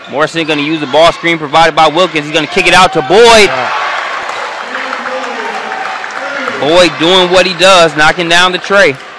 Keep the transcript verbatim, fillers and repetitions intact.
Morrison going to use the ball screen provided by Wilkins. He's going to kick it out to Boyd. Boyd doing what he does, knocking down the tray.